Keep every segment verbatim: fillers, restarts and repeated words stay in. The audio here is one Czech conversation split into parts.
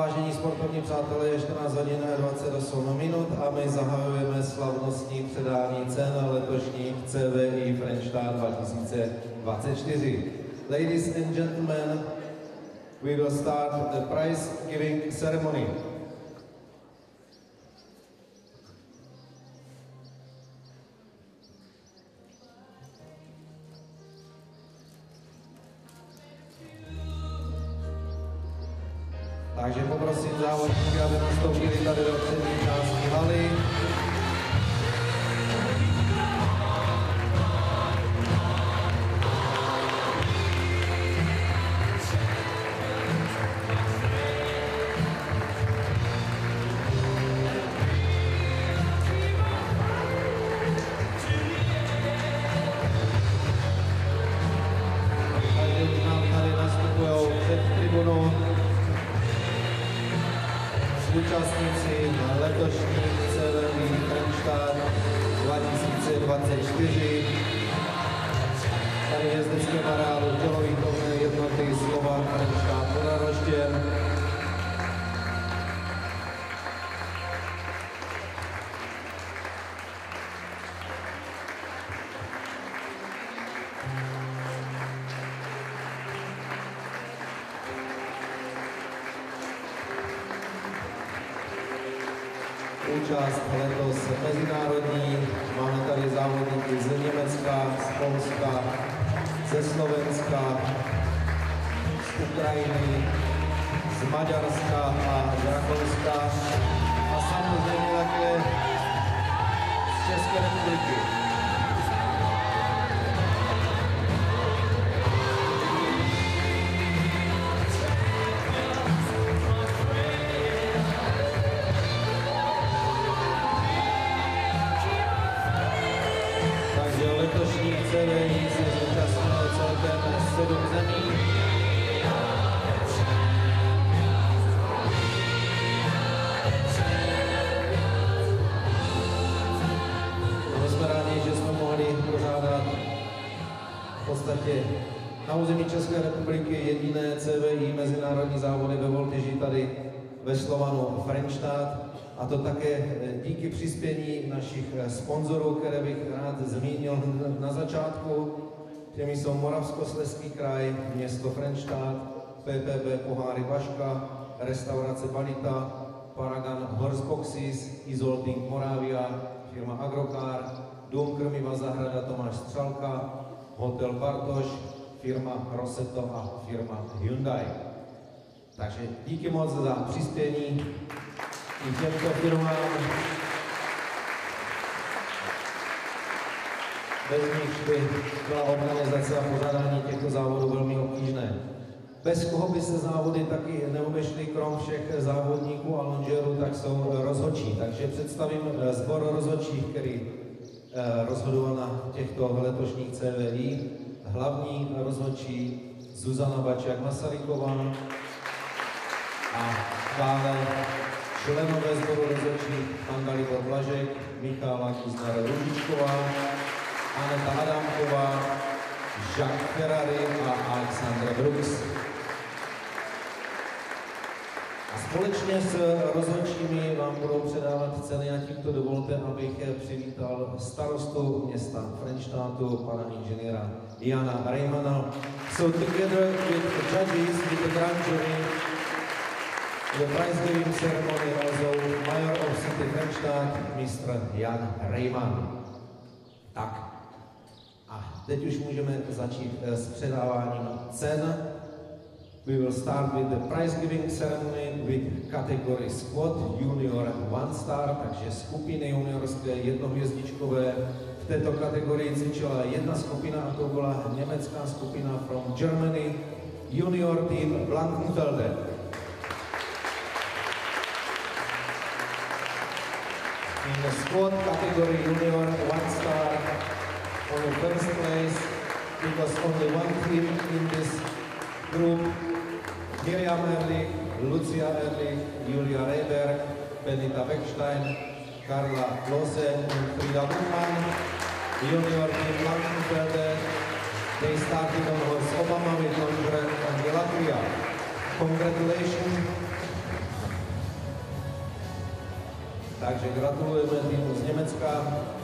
Vážení sportovní přátelé, je čtrnáct hodin dvacet osm minut a my zahajujeme slavnostní předání cen letošních C V I Frenštát dva tisíce dvacet čtyři. Ladies and gentlemen, we will start the prize giving ceremony. Takže poprosím závodníky, aby nastoupili tady do přední části haly. Takže už nám tady nastupují před tribunou účastníci letošní C V I Frenštát dva tisíce dvacet čtyři. Tady v jezdeckém areálu tělovýchovné jednoty Slovák Frenštát pod Radhoštěm. Účast letos mezinárodní, máme tady závodníky z Německa, z Polska, ze Slovenska, z Ukrajiny, z Maďarska a z Rakouska a samozřejmě také z České republiky. Letošní C V I se zúčastnilo celkem sedm zemí. My jsme rádi, že jsme mohli pořádat v podstatě na území České republiky jediné C V I mezinárodní závody ve voltyži tady ve Slovanu Frenštát. A to také díky přispění našich sponzorů, které bych rád zmínil na začátku. Těmi jsou Moravskoslezský kraj, město Frenštát, P P B Poháry Vaška, restaurace Banita, Paragon Horseboxes, Isolting Moravia, firma Agrokar, Dům krmiva Zahrada Tomáš Střelka, Hotel Bartoš, firma Roseto a firma Hyundai. Takže díky moc za přispění i těmto firmám, bez nich by byla organizace a pořádání těchto závodů velmi obtížné. Bez koho by se závody taky neobešly, krom všech závodníků a lonžerů, tak jsou rozhodčí. Takže představím sbor rozhodčích, který rozhodoval na těchto letošních C V I. Hlavní rozhodčí Zuzana Bačiak-Masaryková a dále členové sboru rozhodčích pan Dalibor Blažek, Michála Kuznar-Růžičková, Aneta Adámková, Jacques Ferrari a Alexandra Brooks. A společně s rozhodčími vám budou předávat ceny a tímto dovolte, abych přivítal starostu města Frenštátu, pana inženýra Jana Reimana. So together with the judges, with the grand jury, the prize giving ceremony also Mayor of City Frenštát, mistr Jan Reiman. Tak. A teď už můžeme začít s předáváním cen. We will start with the prize giving ceremony with category squad junior one star, takže skupiny juniorské jednohvězdičkové. V této kategorii cvičila jedna skupina a to byla německá skupina from Germany, junior team Blankenfelde. In the squad category junior one star, on the first place, because only one team in this group, Miriam Erlich, Lucia Erlich, Julia Reiberg, Benita Beckstein, Karla Klose und Frida Buchmann, junior team Blankenfelde. They started on horse Obama with Longren and Latvia. Congratulations Takže gratulujeme týmu z Německa.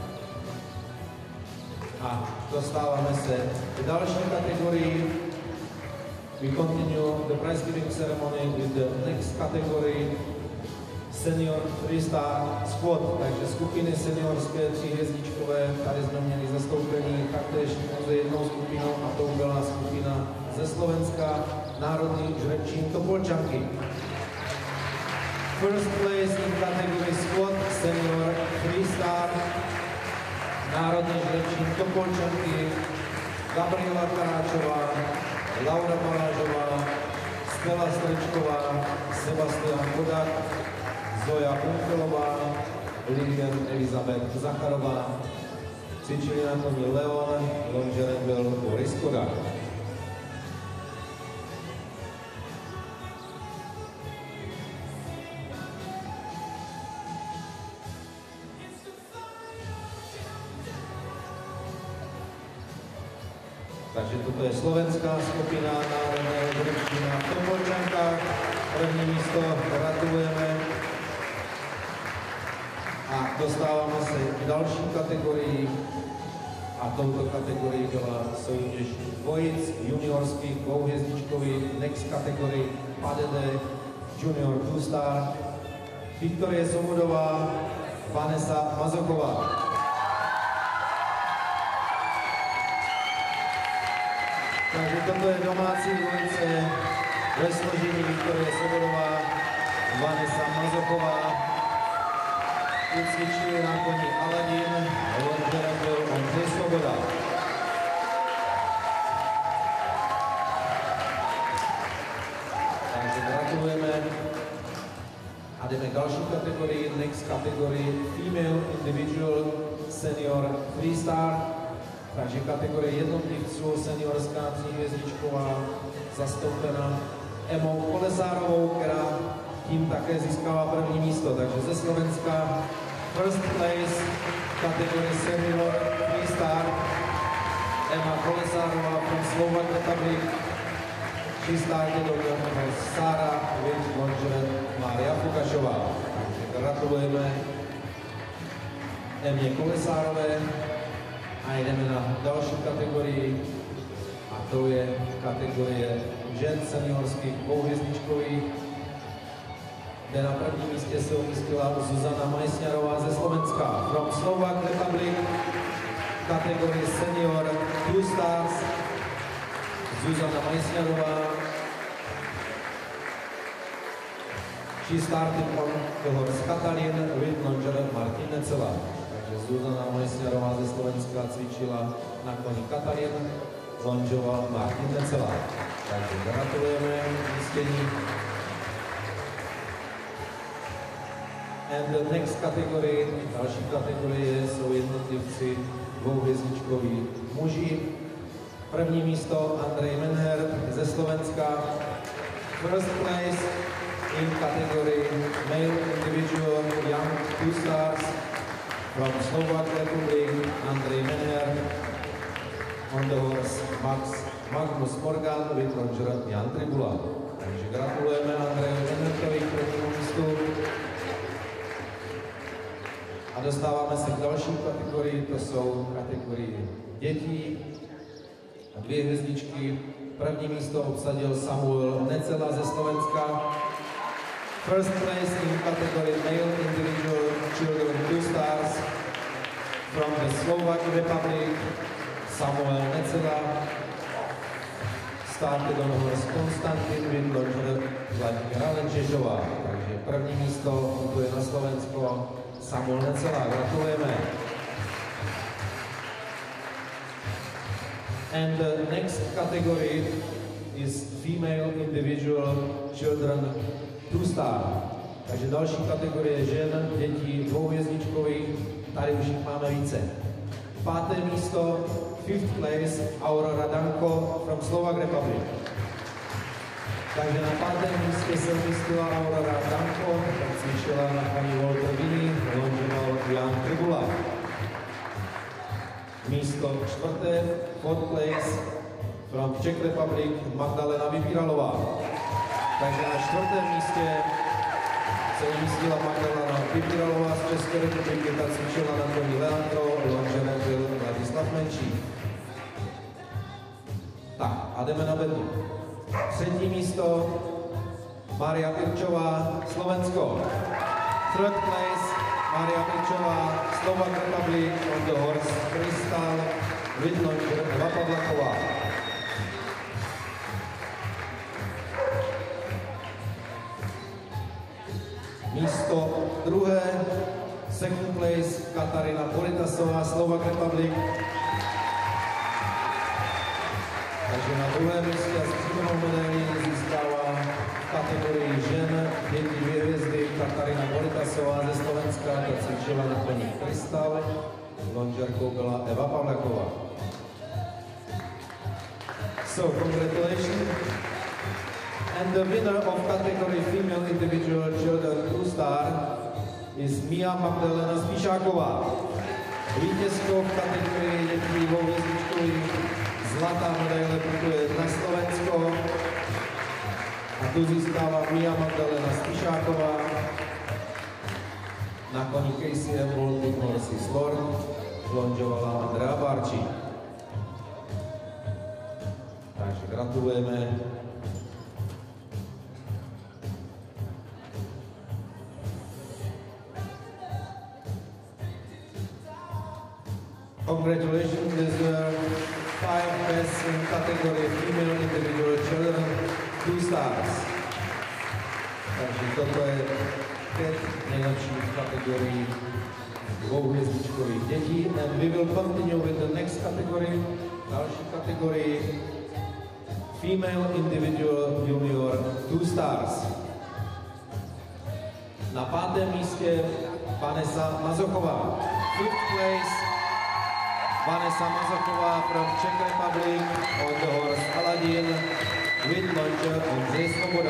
A dostáváme se k další kategorii. We continue the prize giving ceremony with the next category, senior freestyle squad. Takže skupiny seniorské tříhvězdičkové, tady jsme měli zastoupení taktéž pouze jednou skupinou a to byla skupina ze Slovenska, národní žrebčín Topolčanky. First place in category squad senior freestyle, národní žrebčín Topolčanky, Gabriela Karáčová, Laura Balážová, Stella Strečková, Sebastian Kodak, Zoja Unkelová, Lilian Elizabeth Zacharová, cvičili na koni Leon, lonžerem byl Boris Kodak. Takže toto je slovenská skupina národného žrebčína v Topolčankách. První místo gratulujeme. A dostáváme se k další kategorii. A touto kategorii byla soutěž dvojic juniorských dvouhvězdičkových next kategorii P A D D Junior two star. Viktorie Somodová, Vanessa Mazoková. Takže toto je domácí dvojice ve složení Viktorie Sobodová, Vanessa Mazoková. Tu cvičili na koni Aladin, lonžerem byl Ondřej Svoboda. Takže gratulujeme. A jdeme k další kategorii, next kategorii Female Individual Senior Freestyle. Takže kategorie jednotlivců seniorská tříhvězdičková zastoupena Emou Kolesárovou, která tím také získala první místo. Takže ze Slovenska first place kategorie senior freestyle Emma Kolesárová from Slovak Republic. She started on Sara with lonžer Mária Fukašová. Takže gratulujeme Emě Kolesárové. A jdeme na další kategorii, a to je kategorie žen seniorských dvouhvězdičkových, kde na prvním místě se umístila Zuzana Majsňarová ze Slovenska. From Slovak Republic, kategorie senior two stars, Zuzana Majsňarová. She started on the horse Katalin with lonžer Martin Necela. Zuzana Majsňarová ze Slovenska cvičila na koni Katalin, lonžoval Martin Necela. Takže gratulujeme umístění. And the next category, další kategorie jsou jednotlivci dvouhvězdičkoví muži. První místo Andrej Menher ze Slovenska. First place in category male individual young two stars. From Slovak Republic, Andrej Menher, on the horse Max, Magnus Morgan with lonžer Jan Tribula. Takže gratulujeme Andrejovi Menhertovi k prvnímu místu. A dostáváme se k další kategorii, to jsou kategorie dětí. A dvě hvězdičky. První místo obsadil Samuel Necela ze Slovenska. First place in category male individual children two stars from the Slovak Republic, Samuel Necela. Started on horse Konstantin with lonžer Vladimíra Lenčežová. Takže první místo putuje na Slovensko Samuel Necela. Gratulujeme. And the next category is female individual children two star. Takže další kategorie žen, dětí dvouhvězdičkových, tady už jich máme více. Páté místo, fifth place, Aurora Danko from Slovak Republic. Takže na pátém místě se umístila Aurora Danko, tak cvičila na paní Walter Vini, lonžoval Jan Tribula. Místo čtvrté, fourth place, from Czech Republic, Magdalena Vybíralová. Takže na čtvrtém místě Celní síla Magdalena Pipiralová z České republiky, ta cvičila na koni Leandro, lonžerem byl Ladislav Menší. Tak a jdeme na bednu. Třetí místo Mária Pirčová, Slovensko. Third place Mária Pirčová, Slovak Republic, on the horse Krystal, with longer Eva Pavlaková. Místo druhé, second place Katarina Politasová, Slovak Republic. Takže na druhé místě s stříbrnou medailí získává v kategorii žen děti dvě hvězdy Katarina Politasová ze Slovenska, ta cvičila na koni Krystal, lonžerkou byla Eva Pavlaková. So, congratulations. And the winner of category female individual children two star is Mia Magdalena Spíšáková. Vítězkou v kategorii dětí dvouhvězdičkových zlatá medaile putuje na Slovensko a tu získává Mia Magdalena Spíšáková na koni K C M Baltic Horses Lord, lonžovala Andrea Barči. Takže gratulujeme. Congratulations, these were five best in category female individual children, two stars. Takže toto je pět nejlepších v kategorii dvouhvězdičkových dětí. And we will continue with the next category, další kategorii female individual junior two stars. Na pátém místě Vanessa Mazochová. Fifth place Vanessa Mazochová from Czech Republic on the horse Aladin with launcher Ondřej Svoboda.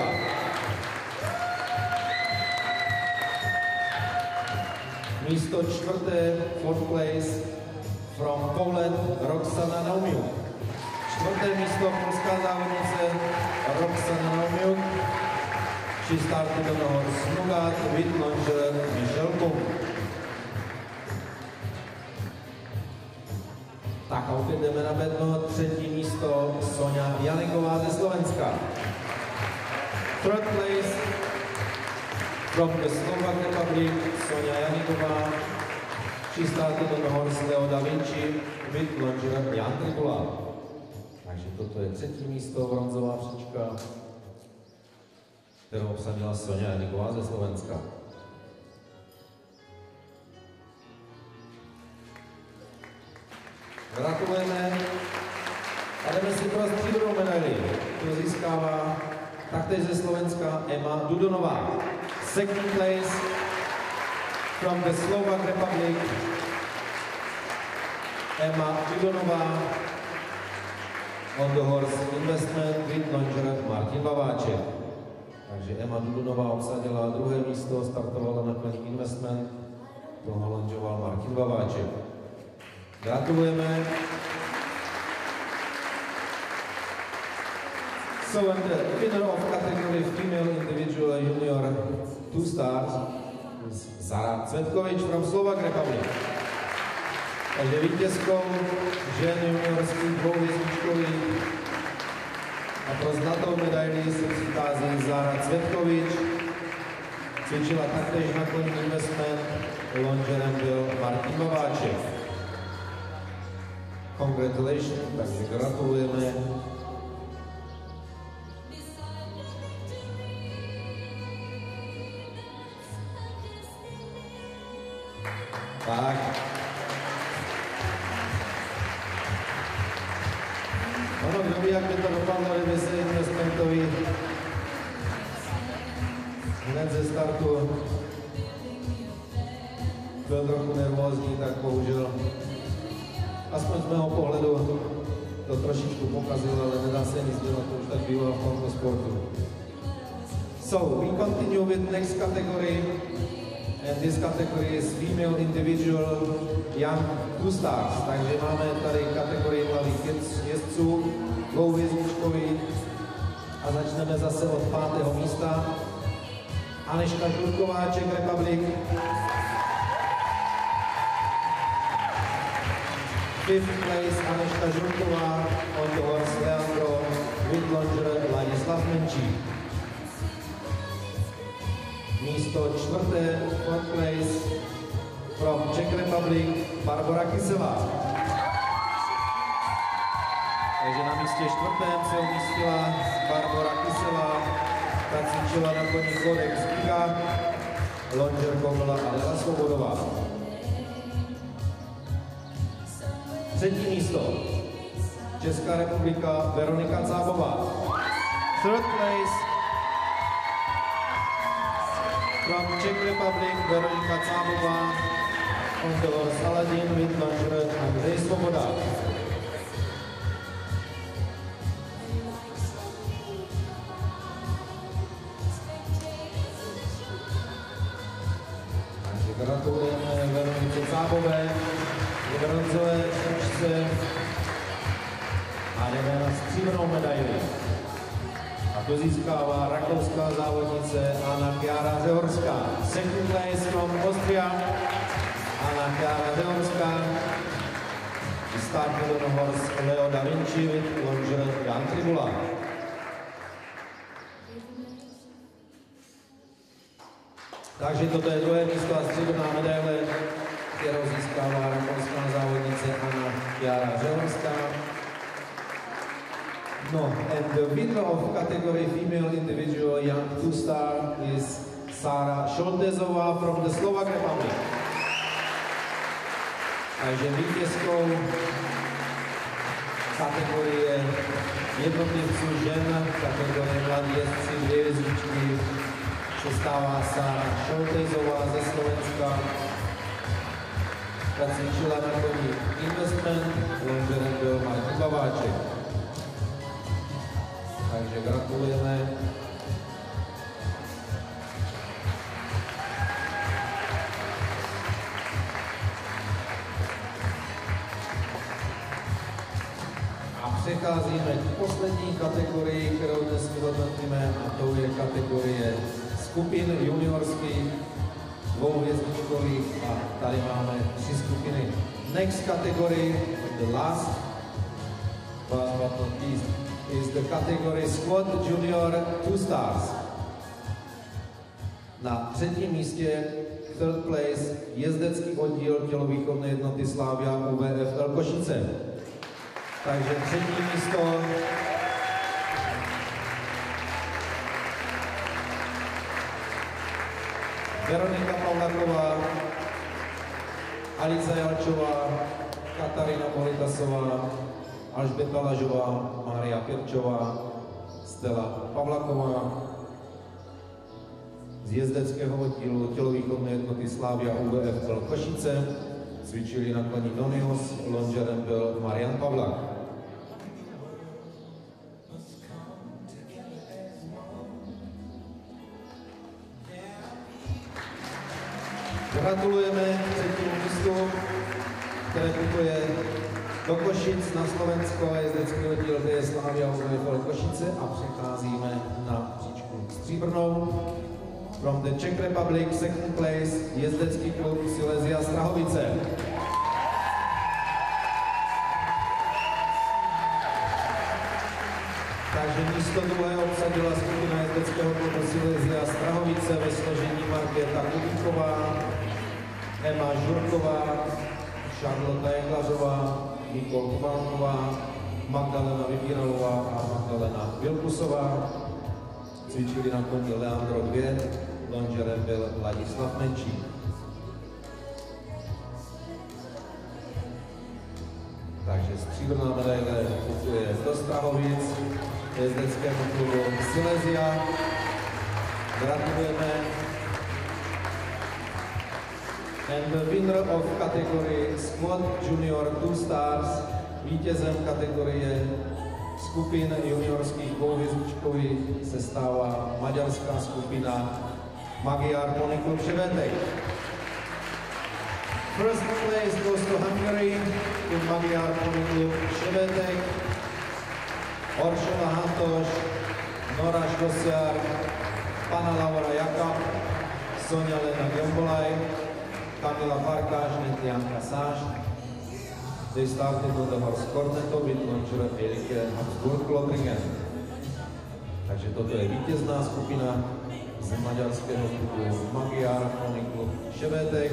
Místo čtvrté, fourth place from Poland Roxana Naumiuk. Čtvrté místo polská závodnice Roxana Naumiuk. She started on the horse Nugat with launcher Michel Kung. Tak a opět jdeme na bedno, třetí místo Soňa Janiková ze Slovenska. Third place from the Slovak Republic, Soňa Janiková. She started on the horse Leo da Vinci with launcher Jan Tribula. Takže toto je třetí místo, bronzová příčka, kterou obsadila Soňa Janiková ze Slovenska. Gratulujeme a jdeme si pro stříbrnou medaili. To získává taktéž ze Slovenska Emma Dudonová. Second place from the Slovak Republic, Emma Dudonová on the horse Investment with launcher Martin Baváček. Takže Emma Dudonová obsadila druhé místo, startovala na koni Investment, toho launchoval Martin Baváček. Gratulujeme. So, and the winner of category female individual junior two stars is Zara Cvetkovič from Slovak Republic. Takže vítězkou žen juniorských dvouhvězdičkových a pro zlatou medaili se přichází Zara Cvetkovič. Cvičila taktéž na koni Investment, lonžerem byl Martin Baváček. Congratulations, takže gratulujeme. Tak. Ono, kdo ví, jak by to dopadlo, kdyby se Investmentovi hned ze startu byl trochu nervózní, tak bohužel aspoň z mého pohledu to trošičku pokazil, ale nedá se nic dělat, to už tak bývá v tomto sportu. So, we continue with next category, and this category is female individual young two stars. Takže máme tady kategorii mladých jezdců, dvouhvězdičkových a začneme zase od pátého místa. Aneška Žurková, Czech Republic. Fifth place Aneška Žurková, on the horse Leandro, with longer Ladislav Menčík. Místo čtvrté, fourth place from Czech Republic, Barbora Kyselá. Takže na místě čtvrtém se umístila Barbora Kyselá, ta cvičila na koni Codex Giga, lonžerkou byla Adela Svobodová. Třetí místo, Česká republika, Veronika Cábová. Third place, from Czech Republic, Veronika Cábová, on the horse Aladin with lonžer Andrej Svoboda. Gratulujeme Veronice Cábové, bronzové špičce a jdeme na stříbrnou medaili. A to získává rakouská závodnice Anna Klára Řehorská. Second place from Austria, Anna Klára Řehorská. Started on horse Leo Da Vinci with longer Jan Tribula. Takže toto je druhé místo a stříbrná medaile, kterou získává rakouská závodnice Anna Klára Řehorská. No, and the winner of category female individual young two-star is Sara Šoltezová from the Slovak Republic. Takže vítězkou kategorie jednotlivců žen, kategorie mladí jezdci dvě hvězdičky, se stává Sara Šoltezová ze Slovenska. Ta cvičila na koni Investment, lonžerem byl Martin Baváček. Takže gratulujeme. A přecházíme k poslední kategorii, kterou dnes vyhodnotíme, a to je kategorie skupin juniorských, dvouhvězdičkových, a tady máme tři skupiny. Next category, the last, but not least, is the category Squad Junior Two Stars. Na třetím místě, third place, jezdecký oddíl tělovýchovné jednoty Slavia U V F L Košice. Takže třetí místo Veronika Pavlaková, Alica Jalčová, Katarina Molitasová, Alžběta Lažová, Mária Pirčová, Stella Pavlaková z jezdeckého oddílu tělovýchovné jednoty Slavia U V F L Košice. Cvičili na koni Donius, lonžerem byl Marian Pavlak. Gratulujeme třetímu místu, které putuje do Košic na Slovensko, jezdecký oddíl D S Slavia U V F L Košice, a přecházíme na příčku stříbrnou. From the Czech Republic, second place, jezdecký klub Silesia Strahovice. Takže místo druhé obsadila skupina jezdeckého klubu Silesia Strahovice ve složení Markéta Kubíková, Emma Žurková, Charlotte Jenglařová, Nikol Kubánková, Magdalena Vybíralová a Magdalena Vilkusová. Cvičili na koni Leandro dva, lonžerem byl Ladislav Menčík. Takže stříbrná medaile putuje do Strahovic, jezdeckému klubu Silesia. Gratulujeme. And the winner of category Squad Junior Two Stars, vítězem kategorie skupin juniorských dvouhvězdičkových, se stává maďarská skupina Magyar Pony Klub Šebetek. First place goes to Hungary with Magyar Pony Klub Šebetek, Orsola Hantos, Nora Štosiar, pana Laura Jakab, Sonja Lena Gembolaj, Kamila Farkáš and Janka Sáš. They started on the horse Cornetto with launcher Elike Habsburg-Lothringen. Takže toto je vítězná skupina z maďarského klubu Magyar Pony Klub Šebetech,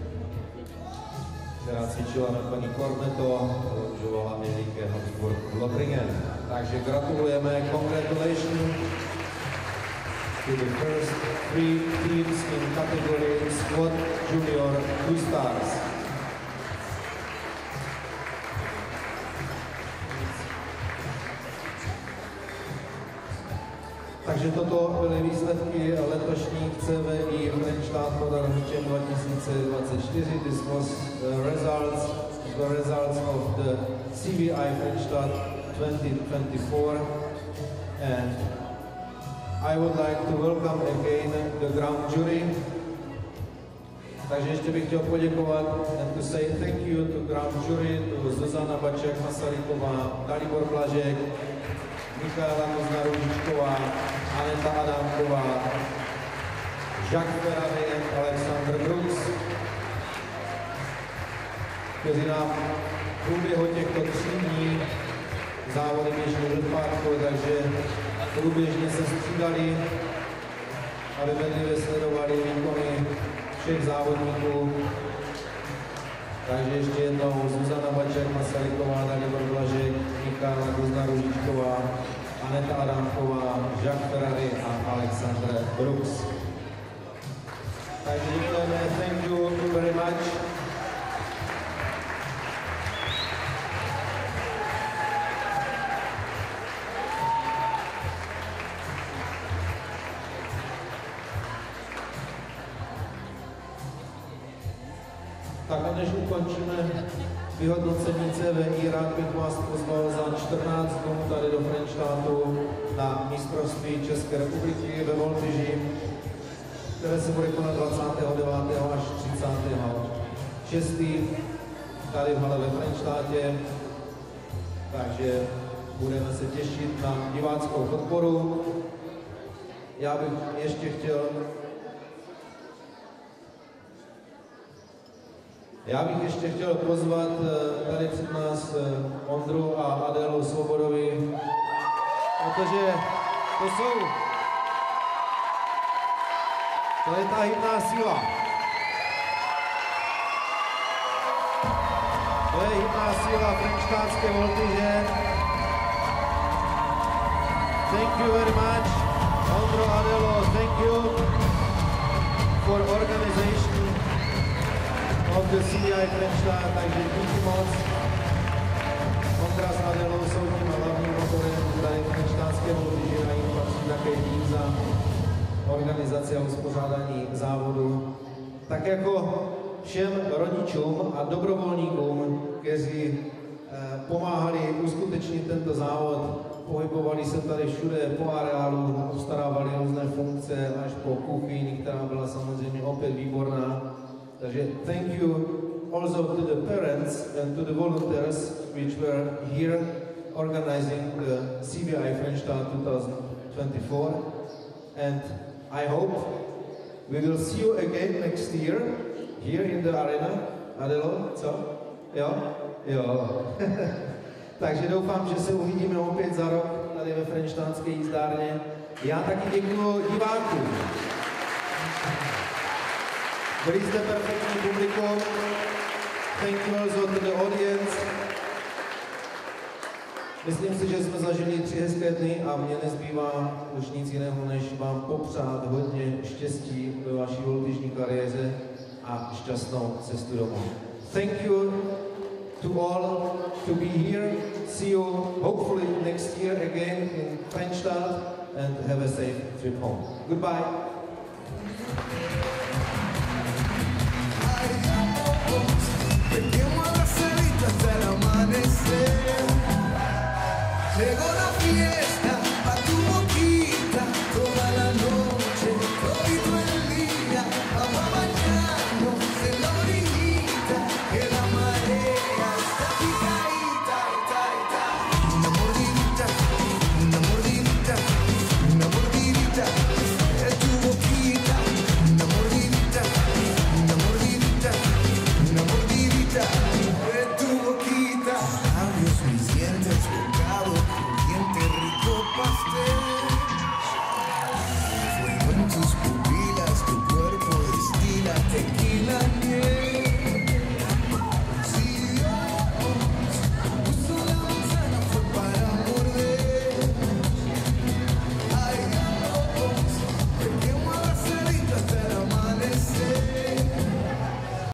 která cvičila na paní Cornetto, launchovala Elike Habsburg-Lothringen. Takže gratulujeme, congratulations to the first three teams in category Squad Junior Two Stars. Takže toto byly výsledky letošních C V I Frenštát Modern dva tisíce dvacet čtyři. This was the results, the results of the C V I Frenštát twenty twenty-four, and I would like to welcome again the ground jury. Takže ještě bych chtěl poděkovat and to say thank you to ground jury, to Zuzana Baček Masaryková, Dalibor Blažek, Michaela Kozna-Růžičková, Aneta Adámková, Jacques Ferrari a Alexander Brooks, kteří nám v průběhu těchto tří dní závody běžely do pátku, takže průběžně se střídali, aby bedlivě sledovali výkony všech závodníků. Takže ještě jednou Zuzana Baček Masaryková, Dalibor Blažek, Michaela Kozna-Růžičková, Aneta Adámková, Jacques Ferrari a Alexander Brooks. Takže děkujeme, thank you very much. Tak a než ukončíme vyhodnocení C V I, rád bych vás pozval za čtrnáct dnů tady do Frenštátu na mistrovství České republiky ve voltyži, které se bude konat dvacátého devátého až třicátého šestého tady v hale ve Frenštátě. Takže budeme se těšit na diváckou podporu. Já bych ještě chtěl Já bych ještě chtěl pozvat tady před nás Ondru a Adélu Svobodovi, protože to jsou, to je ta hybná síla. To je hybná síla frenštátské voltyže. Thank you very much, Ondro, Adelo, thank you for organization of the C V I Frenštát, takže díky moc. Ondra s Adelou jsou tím hlavním motorem tady frenštátské voltyže a jim patří také dík za organizaci a uspořádání závodu. Tak jako všem rodičům a dobrovolníkům, kteří eh, pomáhali uskutečnit tento závod, pohybovali se tady všude po areálu, obstarávali různé funkce až po kuchyni, která byla samozřejmě opět výborná. Takže thank you also to the parents and to the volunteers which were here organizing the C V I Frenštát twenty twenty-four, and I hope we will see you again next year here in the arena. Adelo, co? Jo? Jo. Takže doufám, že se uvidíme opět za rok tady ve Frenštátské jízdárně. Já taky děkuji divákům. Byli jste perfektní publikum. Thank you also to the audience. Myslím si, že jsme zažili tři hezké dny a mně nezbývá už nic jiného, než vám popřát hodně štěstí ve vaší voltyžní kariéře a šťastnou cestu domů. Thank you to all to be here. See you hopefully next year again in Frenštát and have a safe trip home. Goodbye. Pequemos a la celita hasta el amanecer. Llegó la fiesta.